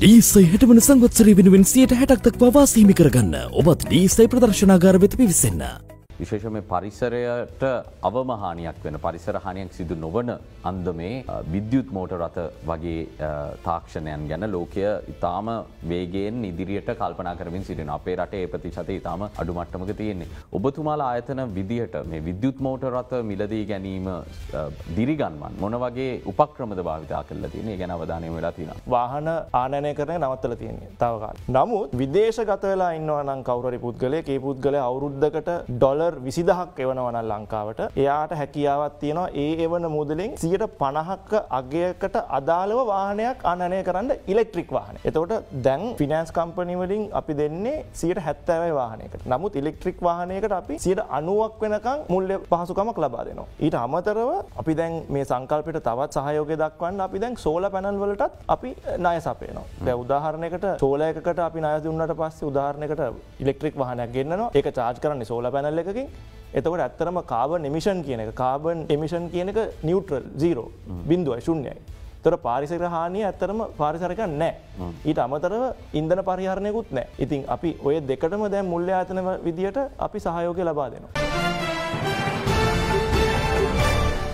ඩීසයි 60 වන සංවත්සරය වෙනුවෙන් 60ක් දක්වා වාසි හිමි කරගන්න. ඔබත් ඩීසයි ප්‍රදර්ශනාගාර වෙත පිවිසෙන්න. විශේෂයෙන්ම පරිසරයට අවම හානියක් වෙන පරිසර හානියක් සිදු නොවන අන්දමේ විද්‍යුත් මෝටර රථ වගේ තාක්ෂණයන් ගැන ලෝකය ඉතාම වේගයෙන් ඉදිරියට කල්පනා කරමින් සිටිනවා. අපේ රටේ ඒ ප්‍රතිශතය ඉතාම අඩු මට්ටමක තියෙන්නේ. ඔබතුමාලා ආයතන විදිහට මේ විද්‍යුත් මෝටර රථ මිලදී ගැනීම දිරිගන්වන්න මොන වගේ උපක්‍රමද භාවිතා කරලා තියෙන්නේ? ඒ ගැන අවධානය යොමු වෙලා තියෙනවා. වාහන ආනයනය කරන නවත්තලා තියෙන්නේ තව කාලෙක. නමුත් විදේශගත වෙලා ඉන්නවා නම් කවුරු හරි පුද්ගලයෙක් ඒ පුද්ගලයා අවුරුද්දකට ඩොලර් 20000ක් එවනවා නම් ලංකාවට එයාට හැකියාවක් තියෙනවා ඒ එවන මුදලින් 50%ක අගයකට අදාළව වාහනයක් ආනයනය කරන්න ඉලෙක්ට්‍රික් වාහන. එතකොට දැන් ෆිනෑන්ස් කම්පැනි වලින් අපි දෙන්නේ 70% වාහනයකට. නමුත් ඉලෙක්ට්‍රික් වාහනයකට අපි 90%ක් වෙනකන් මුල්‍ය පහසුකමක් ලබා දෙනවා. ඊට අමතරව අපි දැන් මේ සංකල්පයට තවත් සහයෝගය දක්වන්න අපි දැන් සෝලාර් පැනල් වලටත් අපි ණය සපයනවා. දැන් උදාහරණයකට සෝලාර් එකකට අපි ණය දුන්නාට පස්සේ උදාහරණයකට ඉලෙක්ට්‍රික් වාහනයක් ගෙන්නනවා. ඒක charge කරන්නේ සෝලාර් පැනල් එකකින්. එතකොට ඇත්තරම කාබන් එමිෂන් කියන එක කාබන් එමිෂන් කියන එක නියුට්‍රල් 0 බිඳුවයි ශුන්‍යයි. ඒතර පාරිසරික හානිය ඇත්තරම පාරිසරික නැහැ. ඊට අමතරව ඉන්ධන පරිහරණයකුත් නැහැ. ඉතින් අපි ඔය දෙකටම දැන් මුල්‍ය ආයතන විදියට අපි සහයෝගය ලබා දෙනවා.